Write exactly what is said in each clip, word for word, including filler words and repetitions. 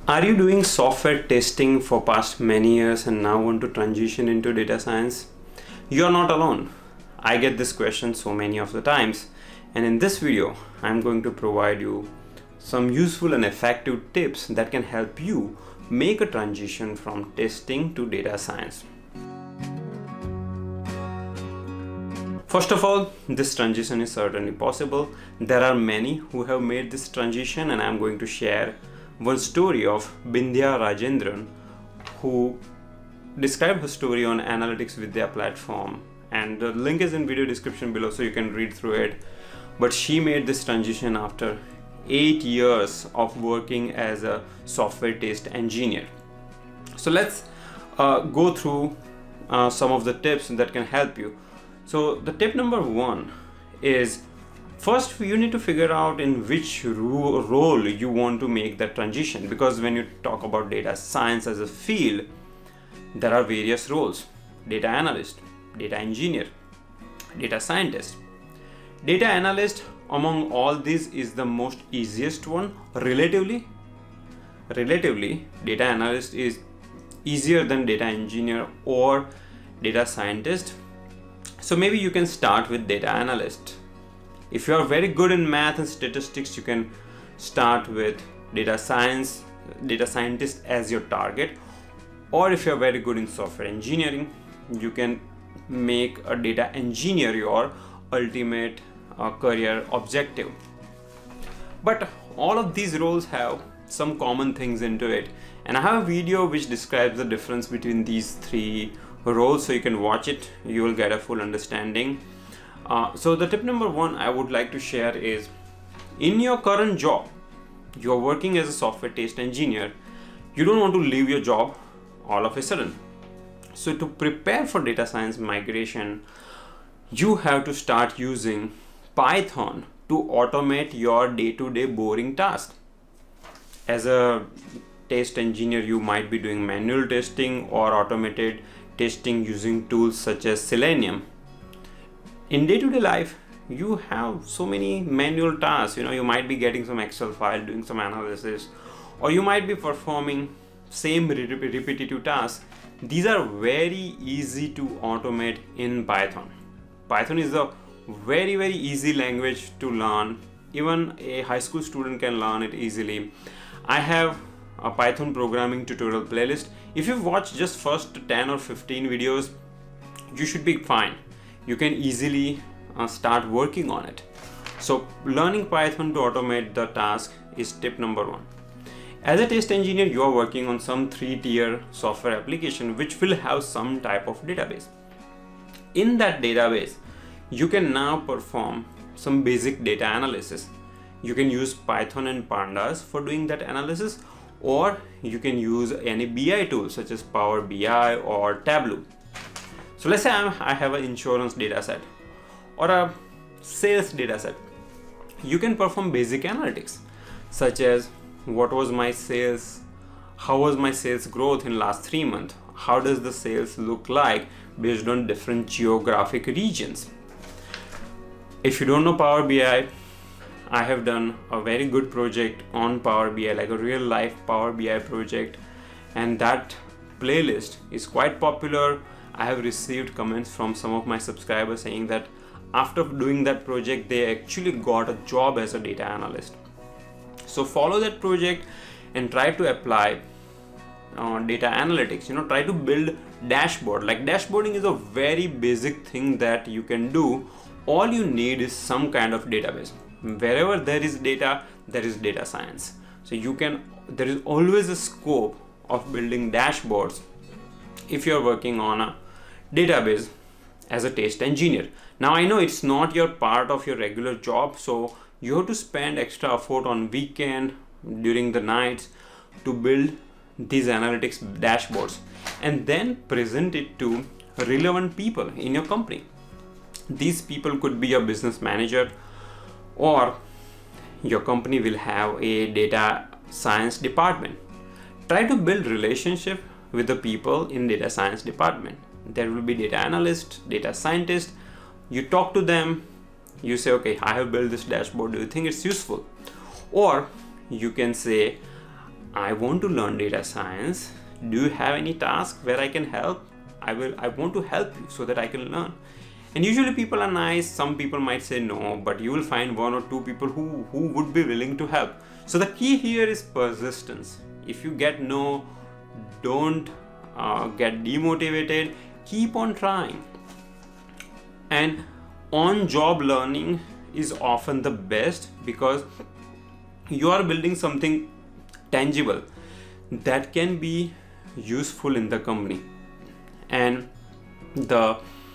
Are you doing software testing for past many years and now want to transition into data science? You're not alone. I get this question so many of the times, and in this video I'm going to provide you some useful and effective tips that can help you make a transition from testing to data science. First of all, this transition is certainly possible. There are many who have made this transition, and I'm going to share one story of Bindya Rajendran, who described her story on Analytics Vidya platform, and the link is in video description below so you can read through it. But she made this transition after eight years of working as a software test engineer. So let's uh, go through uh, some of the tips that can help you. So the tip number one is, first you need to figure out in which ro role you want to make that transition, because when you talk about data science as a field, there are various roles: data analyst, data engineer, data scientist. Data analyst among all these is the most easiest one. Relatively, relatively, data analyst is easier than data engineer or data scientist. So maybe you can start with data analyst. If you are very good in math and statistics, you can start with data science, data scientist as your target. Or if you are very good in software engineering, you can make a data engineer your ultimate uh, career objective. But all of these roles have some common things into it, and I have a video which describes the difference between these three roles, so you can watch it. You will get a full understanding. Uh, so the tip number one I would like to share is, in your current job, you're working as a software test engineer. You don't want to leave your job all of a sudden. So to prepare for data science migration, you have to start using Python to automate your day-to-day boring tasks. As a test engineer, you might be doing manual testing or automated testing using tools such as Selenium. In day-to-day life, you have so many manual tasks. You know, you might be getting some Excel file, doing some analysis, or you might be performing same repetitive tasks. These are very easy to automate in Python. Python is a very very easy language to learn. Even a high school student can learn it easily. I have a Python programming tutorial playlist. If you watch just first ten or fifteen videos, you should be fine. You can easily uh, start working on it. So learning Python to automate the task is tip number one. As a test engineer, you are working on some three-tier software application which will have some type of database. In that database, you can now perform some basic data analysis. You can use Python and Pandas for doing that analysis, or you can use any B I tool such as Power B I or Tableau. So let's say I have an insurance data set or a sales data set. You can perform basic analytics such as, what was my sales, how was my sales growth in last three months, how does the sales look like based on different geographic regions. If you don't know Power B I, I have done a very good project on Power B I, like a real life Power B I project, and that playlist is quite popular. I have received comments from some of my subscribers saying that after doing that project, they actually got a job as a data analyst. So follow that project and try to apply uh, data analytics. You know, try to build dashboard. Like, dashboarding is a very basic thing that you can do. All you need is some kind of database. Wherever there is data, there is data science. So you can, there is always a scope of building dashboards if you're working on a database as a test engineer. Now I know it's not your part of your regular job, so you have to spend extra effort on weekend, during the nights, to build these analytics dashboards and then present it to relevant people in your company. These people could be a business manager, or your company will have a data science department. Try to build relationship with the people in data science department. There will be data analyst, data scientist. You talk to them, you say, okay, I have built this dashboard, do you think it's useful? Or you can say, I want to learn data science. Do you have any task where I can help? I will, I want to help you so that I can learn. And usually people are nice. Some people might say no, but you will find one or two people who, who would be willing to help. So the key here is persistence. If you get no, don't uh, get demotivated, keep on trying. And on-job learning is often the best because you are building something tangible that can be useful in the company. And the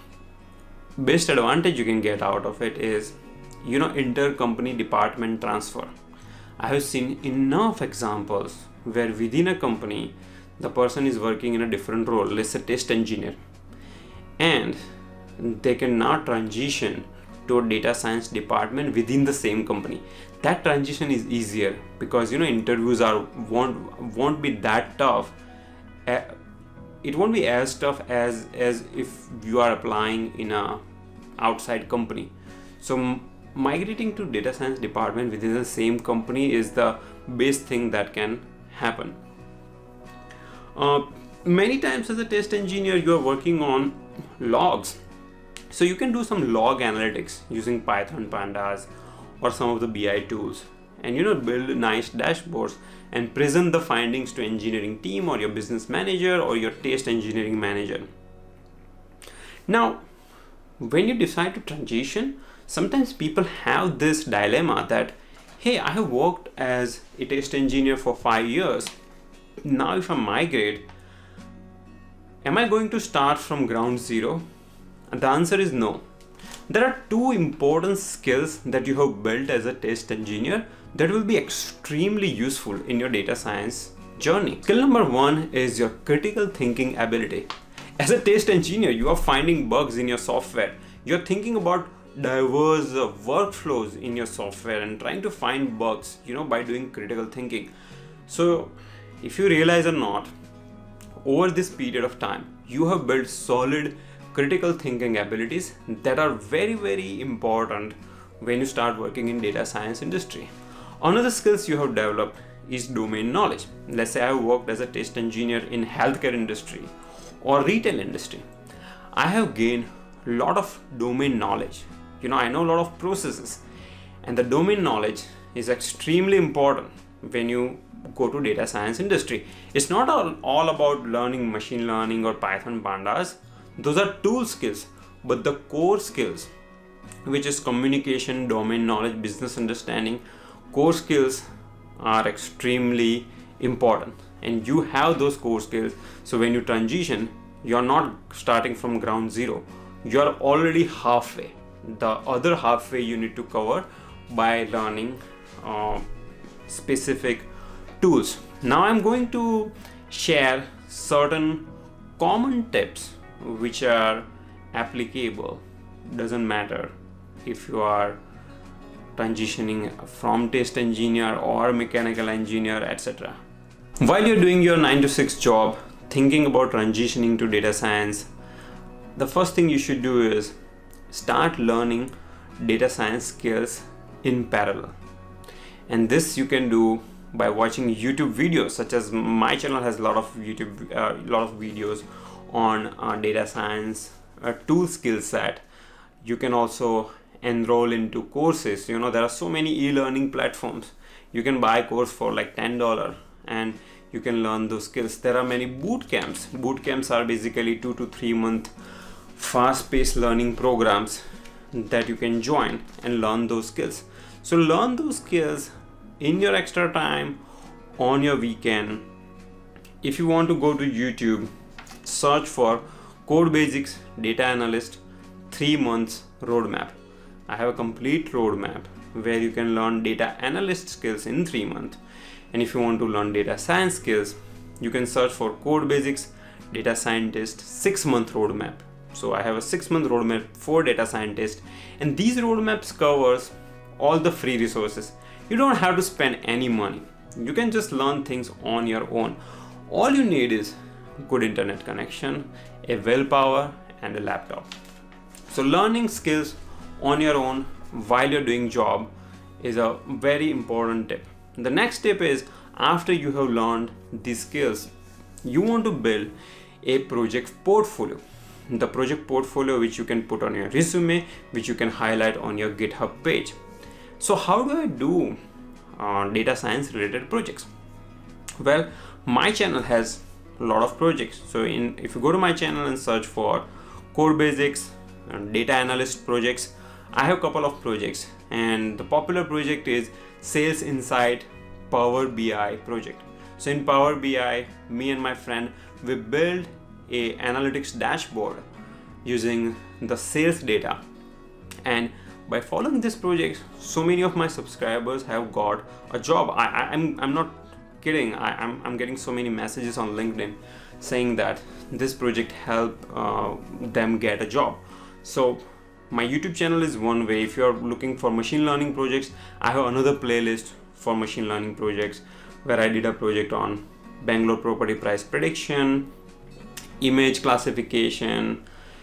best advantage you can get out of it is, you know, inter-company department transfer. I have seen enough examples where within a company, the person is working in a different role, let's say test engineer, and they can now transition to a data science department within the same company. That transition is easier because, you know, interviews are won't won't be that tough. It won't be as tough as as if you are applying in a outside company. So migrating to data science department within the same company is the best thing that can happen. Uh, many times as a test engineer, you are working on logs. So you can do some log analytics using Python, Pandas, or some of the B I tools, and, you know, build nice dashboards and present the findings to engineering team or your business manager or your test engineering manager. Now, when you decide to transition, sometimes people have this dilemma that, hey, I have worked as a test engineer for five years. Now if I migrate, am I going to start from ground zero? And the answer is no. There are two important skills that you have built as a test engineer that will be extremely useful in your data science journey. Skill number one is your critical thinking ability. As a test engineer, you are finding bugs in your software. You're thinking about diverse uh, workflows in your software and trying to find bugs, you know, by doing critical thinking. So if you realize or not, over this period of time, you have built solid critical thinking abilities that are very, very important when you start working in data science industry. Another skills you have developed is domain knowledge. Let's say I have worked as a test engineer in healthcare industry or retail industry. I have gained a lot of domain knowledge. You know, I know a lot of processes, and the domain knowledge is extremely important when you go to data science industry. It's not all, all about learning machine learning or Python, Pandas. Those are tool skills, but the core skills, which is communication, domain knowledge, business understanding, core skills are extremely important, and you have those core skills. So when you transition, you're not starting from ground zero. You're already halfway. The other halfway you need to cover by learning uh, specific tools. Now I'm going to share certain common tips which are applicable. Doesn't matter if you are transitioning from test engineer or mechanical engineer, et cetera. While you're doing your nine to six job, thinking about transitioning to data science, the first thing you should do is start learning data science skills in parallel. And this you can do by watching YouTube videos, such as my channel has a lot of YouTube, a uh, lot of videos on uh, data science uh, tool skill set. You can also enroll into courses. You know, there are so many e-learning platforms. You can buy a course for like ten dollars and you can learn those skills. There are many boot camps. Boot camps are basically two to three month fast-paced learning programs that you can join and learn those skills. So learn those skills in your extra time, on your weekend. If you want to go to YouTube, search for Code Basics Data Analyst three months roadmap. I have a complete roadmap where you can learn data analyst skills in three months. And if you want to learn data science skills, you can search for Code Basics Data Scientist six month roadmap. So I have a six month roadmap for data scientists, and these roadmaps covers all the free resources. You don't have to spend any money. You can just learn things on your own. All you need is good internet connection, a willpower, and a laptop. So learning skills on your own while you're doing job is a very important tip. The next tip is after you have learned these skills, you want to build a project portfolio. The project portfolio which you can put on your resume, which you can highlight on your GitHub page. So how do I do uh, data science related projects? Well, my channel has a lot of projects. So in if you go to my channel and search for core basics and data analyst projects, I have a couple of projects, and the popular project is Sales Insight Power B I project. So in Power B I, me and my friend, we build a analytics dashboard using the sales data, and by following this project, so many of my subscribers have got a job. I, I, I'm, I'm not kidding. I, I'm, I'm getting so many messages on LinkedIn saying that this project helped uh, them get a job. So my YouTube channel is one way. If you're looking for machine learning projects, I have another playlist for machine learning projects where I did a project on Bangalore property price prediction, image classification,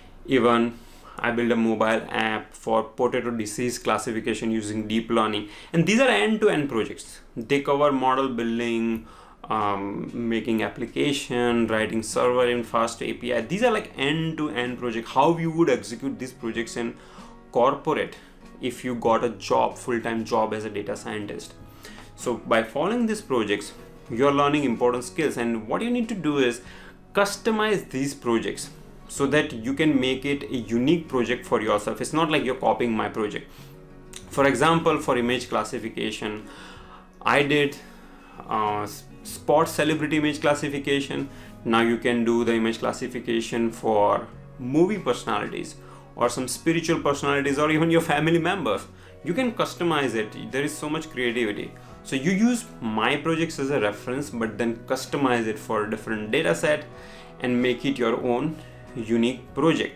even I built a mobile app for potato disease classification using deep learning. And these are end-to-end projects. They cover model building, um, making application, writing server in fast A P I. These are like end-to-end projects. How you would execute these projects in corporate if you got a job, full-time job as a data scientist. So by following these projects, you're learning important skills, and what you need to do is customize these projects so that you can make it a unique project for yourself. It's not like you're copying my project. For example, for image classification, I did uh, spot celebrity image classification. Now you can do the image classification for movie personalities or some spiritual personalities or even your family members. You can customize it. There is so much creativity. So you use my projects as a reference, but then customize it for a different data set and make it your own unique project.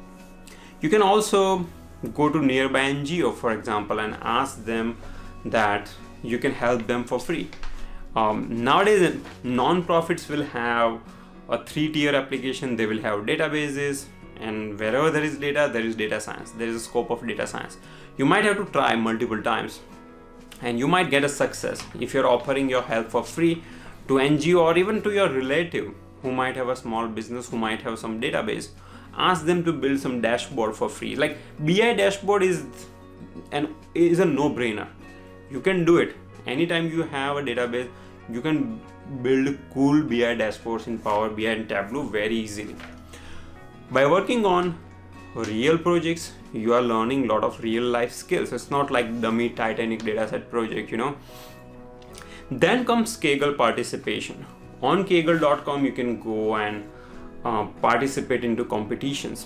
You can also go to nearby N G O, for example, and ask them that you can help them for free. Um, nowadays, non-profits will have a three-tier application. They will have databases, and wherever there is data, there is data science. There is a scope of data science. You might have to try multiple times, and you might get a success if you're offering your help for free to N G O or even to your relative who might have a small business, who might have some database. Ask them to build some dashboard for free. Like B I dashboard is an is a no-brainer. You can do it anytime you have a database. You can build cool B I dashboards in Power B I and Tableau very easily. By working on real projects, you are learning a lot of real life skills. It's not like dummy Titanic dataset project, you know. Then comes Kaggle participation. On Kaggle dot com, you can go and uh, participate into competitions.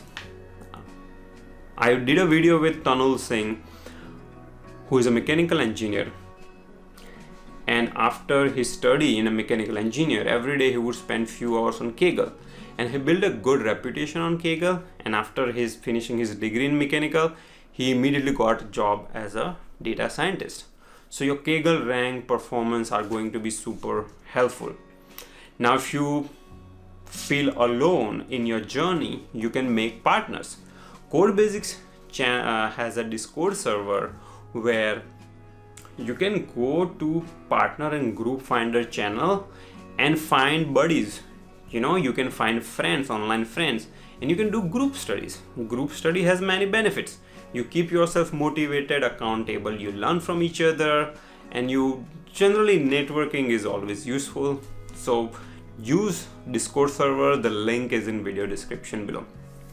I did a video with Tanul Singh, who is a mechanical engineer. And after his study in a mechanical engineer, every day he would spend few hours on Kaggle. And he built a good reputation on Kaggle. And after his finishing his degree in mechanical, he immediately got a job as a data scientist. So your Kaggle rank performance are going to be super helpful. Now, if you feel alone in your journey, you can make partners. Core Basics uh, has a Discord server where you can go to partner and group finder channel and find buddies. You know, you can find friends, online friends, and you can do group studies. Group study has many benefits. You keep yourself motivated, accountable, you learn from each other, and you generally networking is always useful. So use Discord server. The link is in video description below.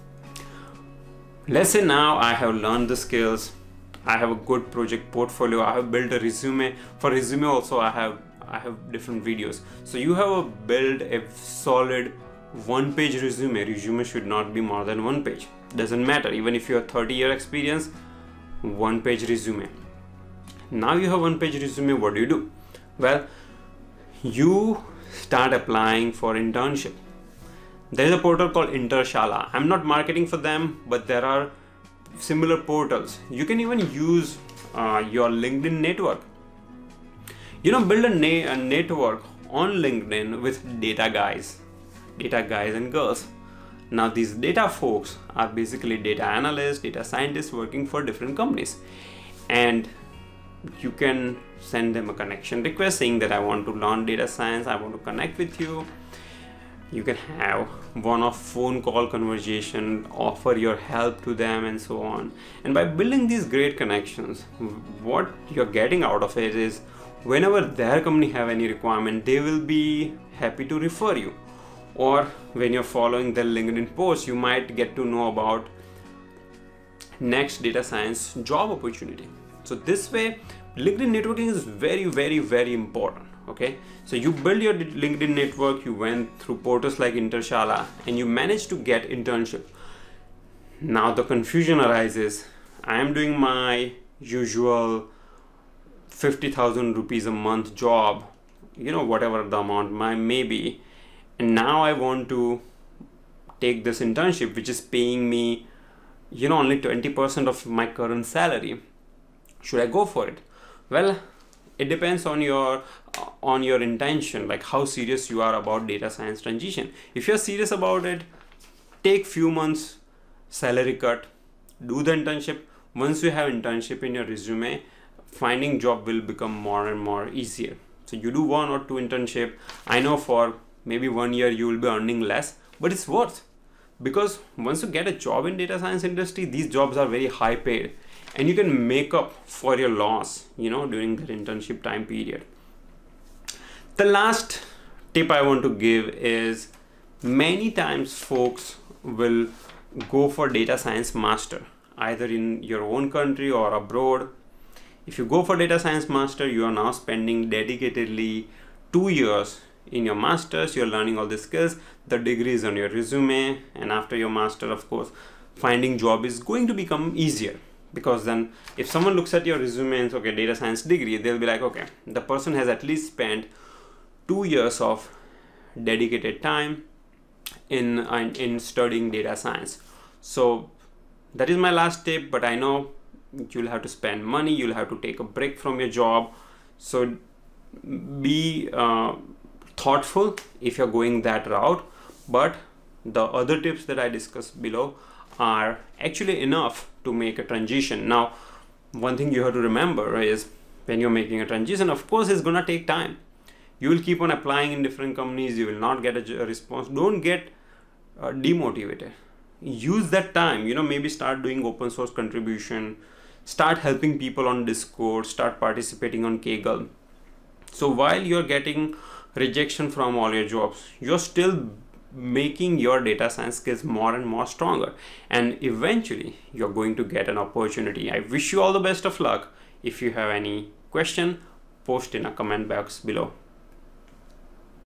Let's say now I have learned the skills. I have a good project portfolio. I have built a resume. For resume also I have I have different videos. So you have a build a solid one page resume. Resume should not be more than one page. Doesn't matter. Even if you have thirty year experience, one page resume. Now you have one page resume. What do you do? Well, you start applying for internship. There is a portal called Intershala. I'm not marketing for them, but there are similar portals. You can even use uh, your LinkedIn network. You know, build a, na a network on LinkedIn with data guys, data guys and girls. Now these data folks are basically data analysts, data scientists working for different companies. And you can send them a connection request saying that I want to learn data science, I want to connect with you. You can have one off phone call conversation, offer your help to them, and so on. And by building these great connections, what you're getting out of it is whenever their company have any requirement, they will be happy to refer you. Or when you're following their LinkedIn post, you might get to know about next data science job opportunity. So this way, LinkedIn networking is very, very, very important. Okay, so you build your LinkedIn network, you went through portals like Intershala, and you managed to get internship. Now the confusion arises. I am doing my usual fifty thousand rupees a month job, you know, whatever the amount my may be, and now I want to take this internship which is paying me, you know, only twenty percent of my current salary. Should I go for it? Well, it depends on your on your intention, like how serious you are about data science transition. If you're serious about it, take few months salary cut, do the internship. Once you have internship in your resume, finding job will become more and more easier. So you do one or two internship. I know for maybe one year you will be earning less, but it's worth, because once you get a job in data science industry, these jobs are very high paid, and you can make up for your loss, you know, during the internship time period. The last tip I want to give is, many times folks will go for data science master, either in your own country or abroad. If you go for data science master, you are now spending dedicatedly two years in your masters. You're learning all the skills, the degree is on your resume, and after your master, of course, finding job is going to become easier. Because then if someone looks at your resume and says, okay, data science degree, they'll be like, okay, the person has at least spent two years of dedicated time in, in, in studying data science. So that is my last tip, but I know you'll have to spend money, you'll have to take a break from your job. So be uh, thoughtful if you're going that route, but the other tips that I discussed below are actually enough to make a transition. Now, one thing you have to remember is, when you're making a transition, of course, it's gonna take time. You will keep on applying in different companies, you will not get a response. Don't get uh, demotivated. Use that time, you know, maybe start doing open source contribution, start helping people on Discord, start participating on Kaggle. So while you're getting rejection from all your jobs, you're still making your data science skills more and more stronger, and eventually you're going to get an opportunity. I wish you all the best of luck. If you have any question, post in a comment box below.